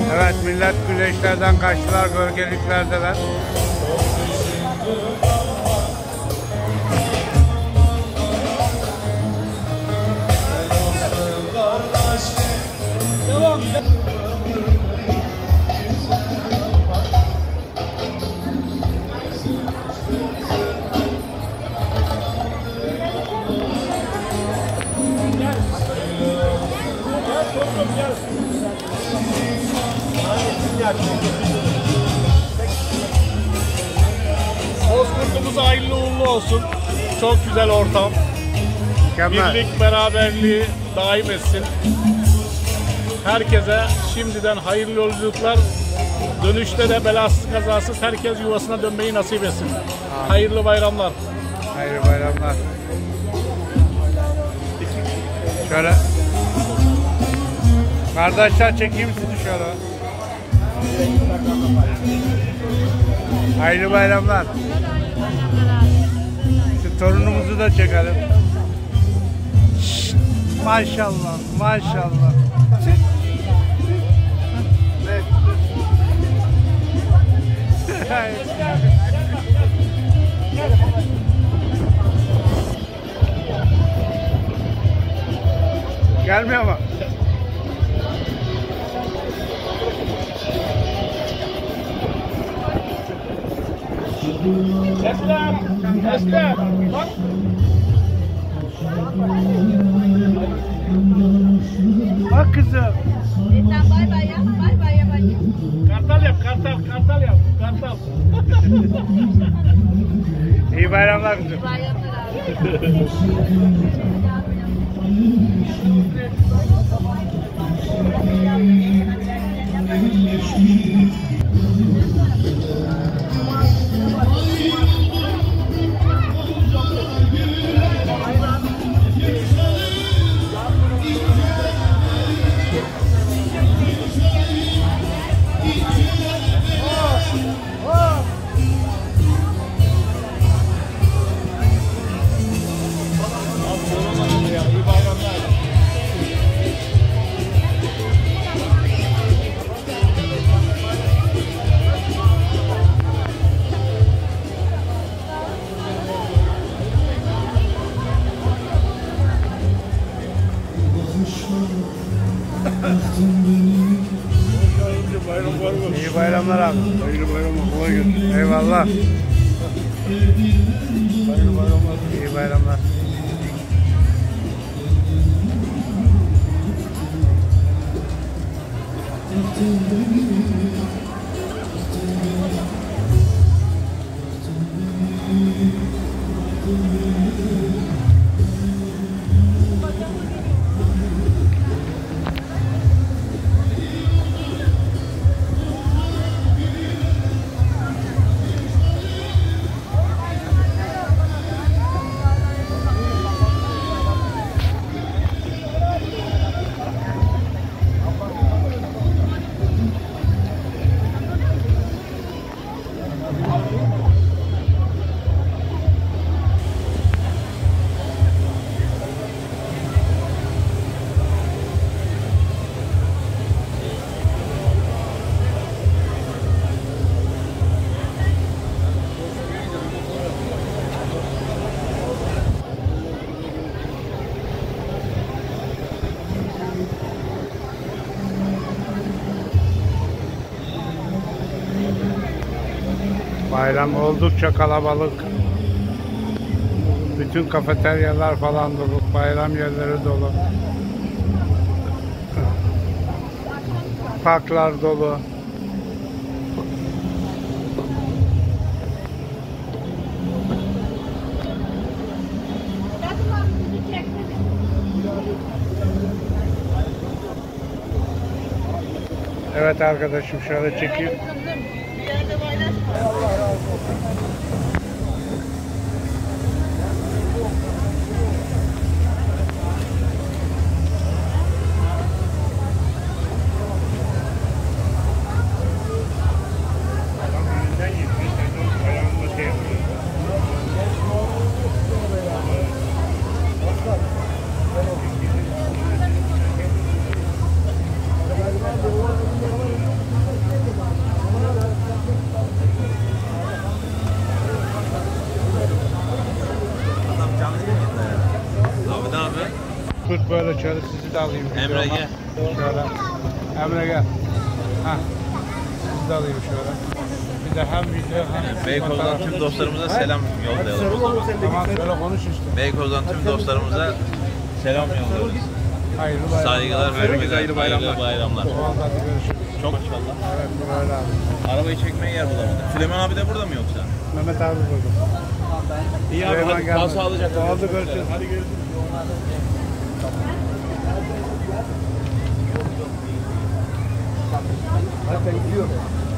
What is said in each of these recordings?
Evet, millet güneşlerden kaçtılar, gölgeliklerdeler. Devam. Bozkurt'umuz hayırlı uğurlu olsun. Çok güzel ortam. Mükemmel. Birlik, beraberliği daim etsin. Herkese şimdiden hayırlı yolculuklar. Dönüşte de belasız kazasız herkes yuvasına dönmeyi nasip etsin. Hayırlı bayramlar. Hayırlı bayramlar. Şöyle. Kardeşler, çekeyim sizi şöyle. Hayırlı bayramlar. Şu torunumuzu da çekelim. Şşt, maşallah, maşallah. Gelmiyor mu? Eslem, Eslem, bak. Bak kızım. Sen bay bay yap, bay bay yap anne. Kartal yap, kartal yap, kartal. İyi bayramlar kızım. Bayramlar abi. İyi bayramlar. İyi bayramlar abi. Hayırlı bayramlar. Kolay gelsin. Eyvallah. Hayırlı bayramlar. İyi bayramlar. Bayram oldukça kalabalık. Bütün kafeteryalar falan dolu. Bayram yerleri dolu. Parklar dolu. Evet arkadaşım, şöyle çekeyim. Bir yerde paylaşma. Başkan. şöyle sizi de alayım. Emre gel. Şöyle. Emre gel. Hah. Sizi de alayım şöyle. Bir de hem video hem... Beykoz'dan tüm dostlarımıza selam yollayalım. Tamam şöyle konuş işte. Beykoz'dan tüm dostlarımıza selam yolluyoruz. Hayırlı bayramlar. Saygılar, hayırlı bayramlar. Tamam hadi görüşürüz. Çok inşallah. Evet böyle abi. Arabayı çekmeye yer bulamadık. Süleyman abi de burada mı yoksa? Mehmet abi burada. İyi abi, Süleyman hadi gelmedi. kal sağlıcakla. Oldu görüşürüz. Hadi görüşürüz. Hadi gidiyor.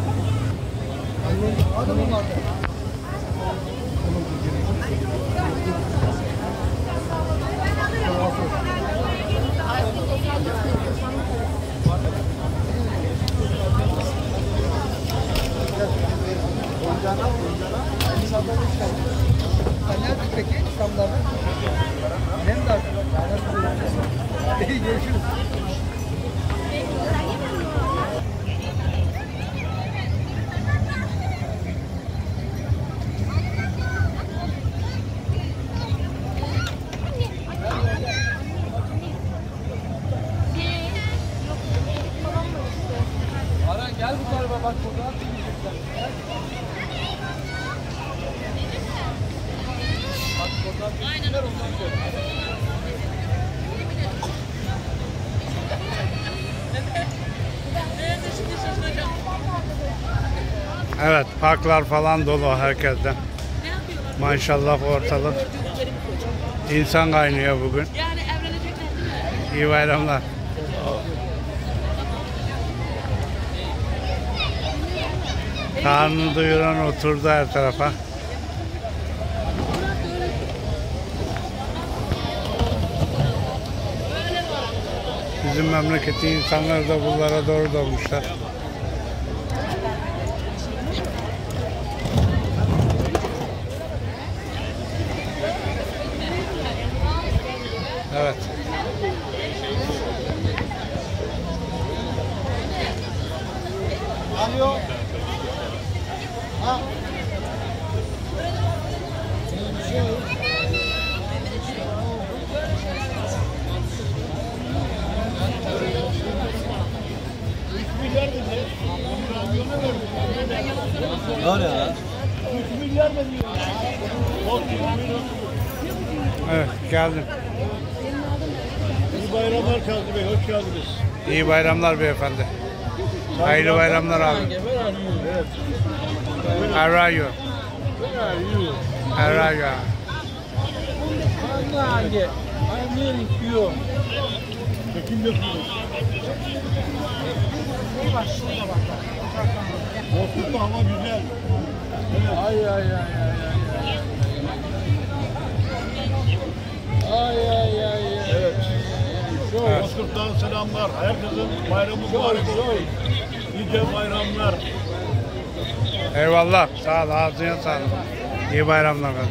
Sen nerede peki? İstanbul'da. Nem de artık. Görüşürüz. Aran gel bu tarafa bak fotoğraf çekecekler. Bak fotoğraf çekecekler ondan sonra. Evet parklar falan dolu herkesten. Maşallah ortalık. İnsan kaynıyor bugün. Yani evlenecekler değil mi? İyi bayramlar. Karnını doyuran oturdu her tarafa. Bizim memleketin insanları da bunlara doğru dolmuşlar. Evet. Alo. Ha. Ne oluyor lan? Evet geldim. İyi bayramlar Kazım Bey, hoş geldiniz. İyi bayramlar beyefendi. Hayırlı bayramlar abi. How are you? How are you? Çekim yapıyoruz. Bozkurt'ta hava güzel. Ay ay ay ay ay. Ay ay ay ay. Evet. Evet. Bozkurt'tan selamlar. Herkesin bayramı mübarek olsun. Nice bayramlar. Eyvallah. Sağ ol. Ağzına sağlık. İyi bayramlar kardeşim.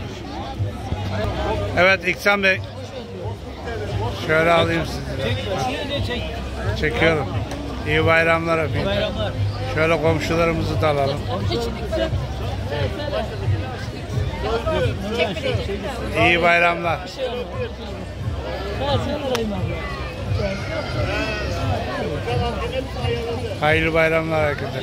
Evet İhsan Bey. Şöyle alayım sizi. Çekiyorum. İyi bayramlar efendim. Şöyle komşularımızı da alalım. İyi bayramlar. Hayırlı bayramlar herkese.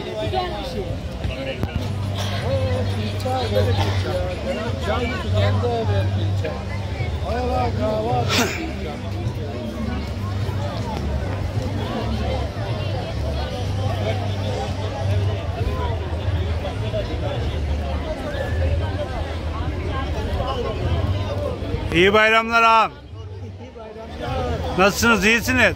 İyi bayramlar ağam. Nasılsınız? İyisiniz?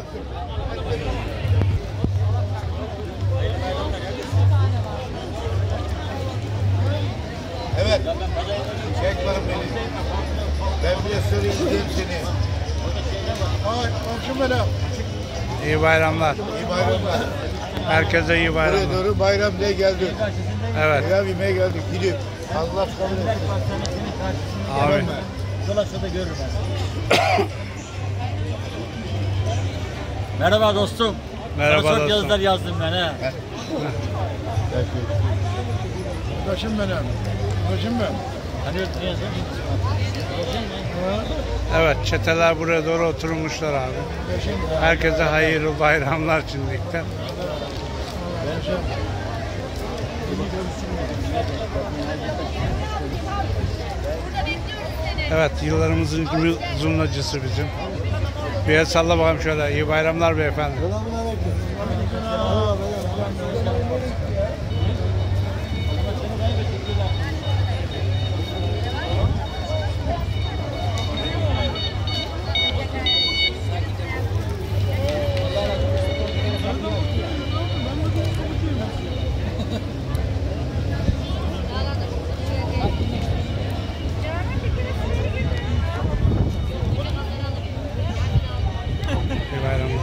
Evet. Çek bana beni. Ben bile söyleyeyim seni. Ay, komşum benim. İyi bayramlar. İyi bayramlar. Herkese iyi Buraya bayramlar. doğru bayram diye geldik. Evet. Pilav yemeye geldik. Gidip. Allah kabul etsin. Amin. Merhaba dostum. Merhaba Çok dostum. yazılar yazdım ben he. Kardeşim benim. Kardeşim ben. Evet, çeteler buraya doğru oturmuşlar abi. Herkese hayırlı bayramlar şimdilikten. Evet, yıllarımızın zurnacısı bizim. Bir el salla bakalım şöyle. İyi bayramlar beyefendi. İyi bayramlar.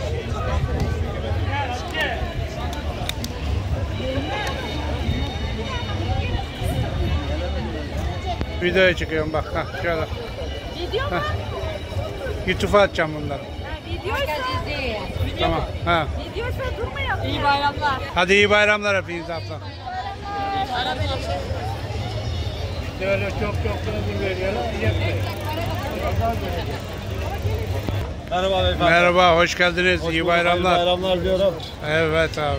Videoya çıkıyorum bak. Hah, şöyle. Video mu? YouTube'a atacağım bunları. Videoysa. Tamam. Ha. Videoysa durmayalım. İyi bayramlar. Hadi iyi bayramlar hepinize abla. Ara beni. Böyle çok veriyorlar. Merhaba beyefendi. Merhaba, hoş geldiniz. İyi bayramlar. Bayramlar diyorum. Evet abi.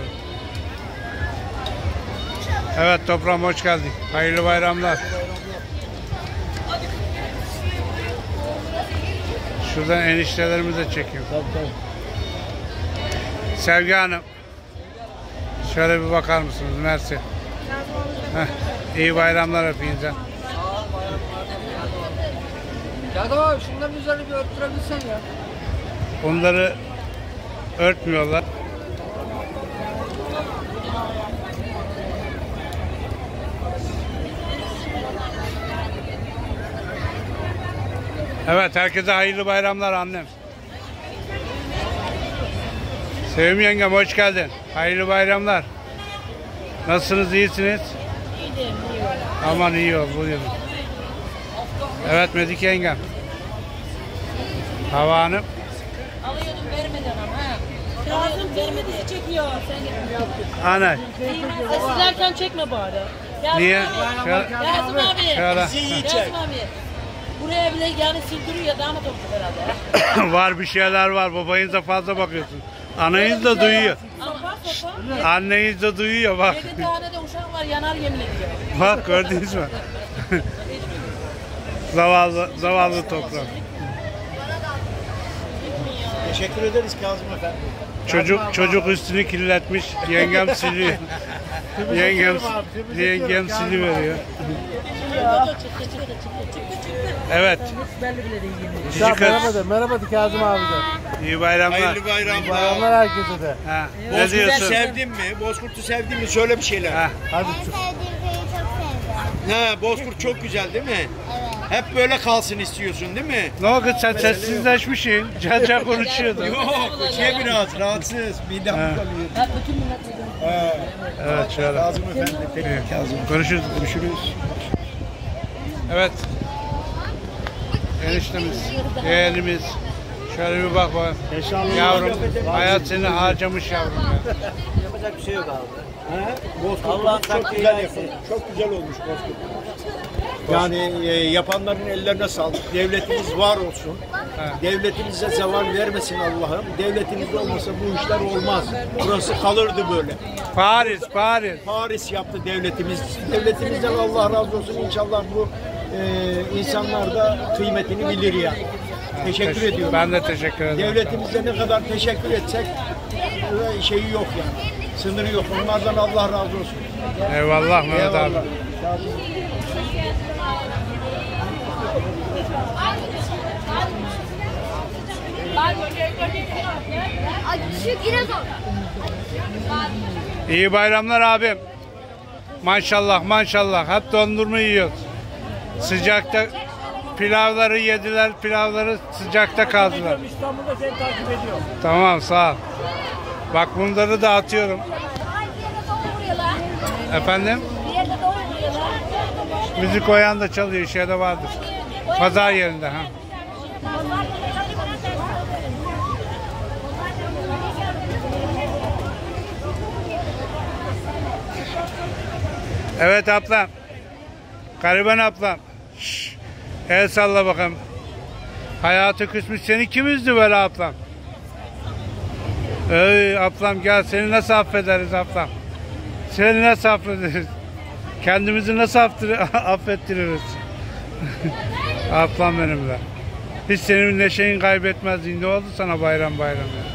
Evet toprağım, hoş geldin. Hayırlı bayramlar. Şuradan eniştelerimi de çekeyim. Sevgi Hanım. Şöyle bir bakar mısınız? Mersi. Heh, iyi bayramlar hepinize. Kağıdım abi şunların üzerini bir örttürebilsen ya. Onları örtmüyorlar. Evet, herkese hayırlı bayramlar annem. Sevim yengem, hoş geldin. Hayırlı bayramlar. Nasılsınız, iyisiniz? Aman iyi ol, buyurun. Evet Medik yengem. Hava Hanım. Alıyordum vermeden ama ha. Kazım vermedi çekiyor. Sen Ana. sizlerken çekme bari. Kazım Niye? Abi. Şöyle. Kazım abi. Şöyle. Kazım abi. Buraya bile yani sürdürüyor ya damat oldu herhalde. Var bir şeyler var. Babayınıza fazla bakıyorsun. Anayız da duyuyor. Ama sopa. Anneniz de duyuyor bak. 7 tane de uşak var yanar yemin ediyor. Bak gördünüz mü? zavallı toprağım. Teşekkür ederiz Kazım efendi. Çocuk üstünü kirletmiş. Yengem siliyor. yengem siliveriyor. Evet. Merhaba Kazım abi de. İyi bayramlar. Hayırlı bayramlar. Bayramlar herkese de. Ha, ne Bozkurt'u diyorsun? sevdin mi? Bozkurt'u sevdin mi? Söyle bir şeyler. Ha, Hadi Ben sevdiğim şeyi çok sevdim. Ha, Bozkurt çok güzel değil mi? Evet. Hep böyle kalsın istiyorsun değil mi? ne oldu sen sessizleşmişsin. Caca konuşuyordun. Yok, biraz rahatsız. Midem kalıyor. Evet şöyle. Kazım efendi. Peki Kazım. Konuşuruz. Görüşürüz. Evet. Eniştemiz, yeğenimiz. Şöyle bir bak bak. Yavrum, hayat seni harcamış yavrum ya. Yapacak bir şey yok abi. Bozkurt çok güzel yapılmış. Çok güzel olmuş Bozkurt. Yani yapanların ellerine sağlık. Devletimiz var olsun. Devletimize zeval vermesin Allah'ım. Devletimiz olmasa bu işler olmaz. Burası kalırdı böyle. Paris. Paris yaptı devletimiz. Devletimizden Allah razı olsun. İnşallah bu insanlar da kıymetini bilir ya. Teşekkür ediyorum. Ben de teşekkür ederim. Devletimize ne kadar teşekkür etsek şeyi yok yani. Sınırı yok. Onlardan Allah razı olsun. Eyvallah Mehmet abi. Şu Giresun. İyi bayramlar abim. Maşallah. Hep dondurma yiyoruz. Sıcakta pilavları yediler. Pilavları sıcakta kaldılar. İstanbul'da seni takip ediyor. Tamam sağ ol. Bak bunları da atıyorum. Efendim? Bir yerde doğruyorlar. Müzik koyan da çalıyor. Şeyde vardır. Pazar yerinde. Ha. Evet ablam. Gariban ablam. Şşş. El salla bakalım. Hayatı küsmüş. Seni kim üzdü böyle ablam? Ey ablam gel, seni nasıl affederiz ablam? Seni nasıl affederiz? Kendimizi nasıl affettiririz? Ablam benimle. Hiç senin neşeyin kaybetmezdin. Ne oldu sana bayram bayram ya?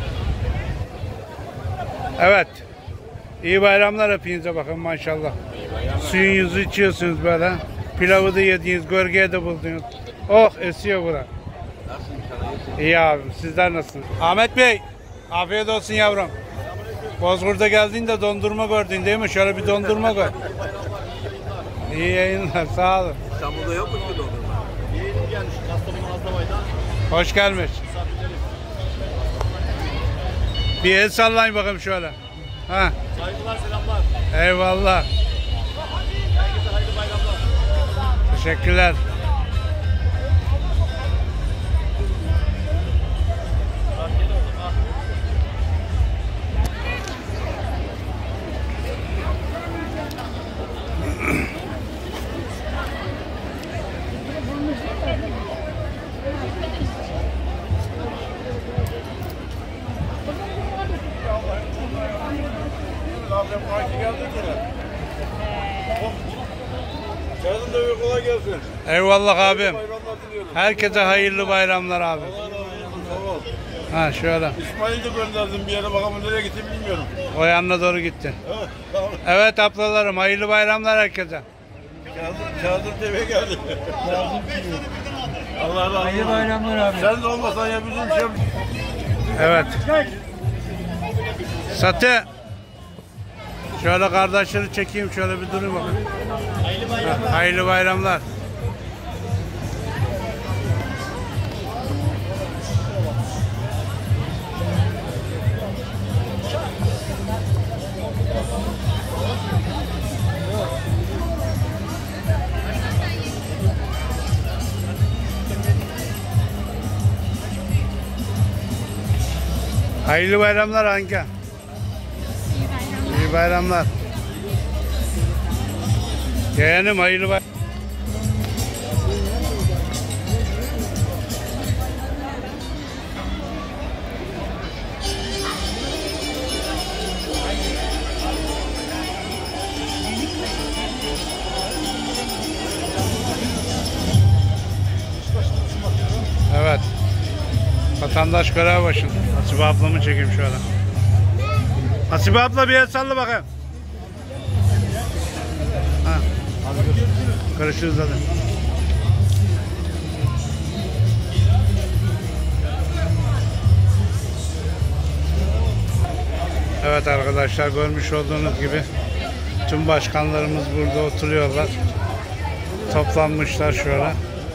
Evet. İyi bayramlar hepinize bakın maşallah. Suyunuzu içiyorsunuz böyle. Pilavı da yediniz, gölgeye de buldunuz. Oh esiyor bura. İyi abi, sizler nasılsınız? Ahmet Bey, afiyet olsun yavrum. Bozkurt'a geldiğinde dondurma gördün değil mi? Şöyle bir dondurma gör. İyi yayınlar, sağ olun. İstanbul'da yok mu ki dondurma? Yeni gelmiş, Kastamonu Azdabay'dan. Hoş gelmiş. Bir el sallayın bakalım şöyle. Ha. Saygılar, selamlar. Eyvallah. Herkese hayırlı bayramlar. Teşekkürler. Yarın da kolay gelsin. Eyvallah abim. Bayramlar diliyorum. Herkese hayırlı bayramlar abi. Allah razı olsun, sağ ol. Ha şöyle. İsmail'i de gönderdim bir yere, bakalım nereye gitti bilmiyorum. O yanına doğru gitti. Evet, sağ ol. Evet ablalarım, hayırlı bayramlar herkese. Kazım TV geldi. Allah razı olsun. Hayırlı bayramlar abi. Sen de olmasan ya bizim şey. Evet. Satı. Şöyle kardeşleri çekeyim, şöyle bir durayım bakın. Hayırlı bayramlar. Hayırlı bayramlar Anka. İyi bayramlar. Yeğenim hayırlı bayramlar. Evet. Vatandaş görev başın. Hasibe ablamı çekeyim şöyle. Hasibe abla bir el salla bakayım. Ha. Görüşürüz hadi. Evet arkadaşlar, görmüş olduğunuz gibi tüm başkanlarımız burada oturuyorlar. Toplanmışlar şöyle.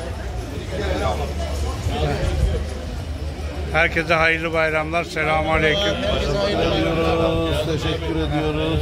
Herkese hayırlı bayramlar. Selamünaleyküm. Teşekkür ediyoruz.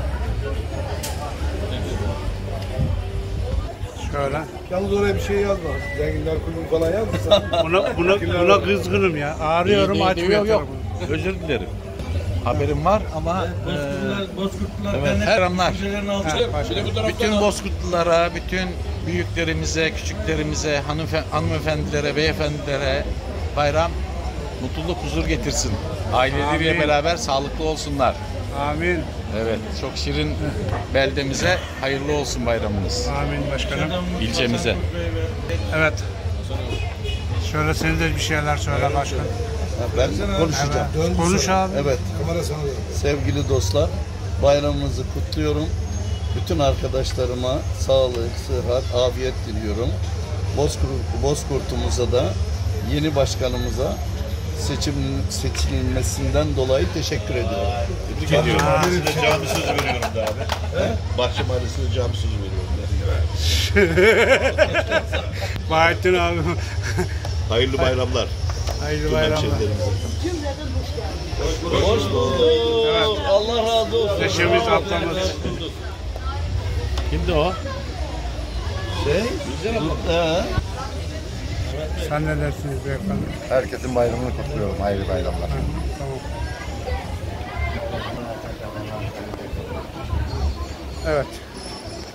Şöyle. Yalnız oraya bir şey yazma. Zenginler Kulübü falan yazma. Buna kızgınım ya. Ağrıyorum, açmıyor telefonu. Özür dilerim. Haberim var ama evet, selamlar. Bütün Bozkurtlulara, bütün büyüklerimize, küçüklerimize, hanımefendilere, beyefendilere bayram mutluluk, huzur getirsin. Aileleriyle beraber sağlıklı olsunlar. Amin. Evet, çok şirin beldemize hayırlı olsun bayramınız. Amin başkanım. İlçemize. Evet. Şöyle sen de bir şeyler söyle başkan. Ben konuşacağım. Evet. Konuş abi. Evet. Sevgili dostlar, bayramımızı kutluyorum. Bütün arkadaşlarıma sağlık, sıhhat, afiyet diliyorum. Bozkurt'umuza da, yeni başkanımıza seçilmesinden dolayı teşekkür ediyorum. Bahçe Mahallesi'ne cami sözü veriyorum da abi. Bahçe Mahallesi'ne cami sözü veriyorum da. Bahattin abi. Hayırlı bayramlar. Hayırlı bayramlar. Hoş bulduk. Evet. Allah razı olsun. Neşemiz ablamız. Kimdi o? Sen ne dersiniz beyefendi? Herkesin bayramını kutluyorum. Hayırlı bayramlar. Tamam. Evet.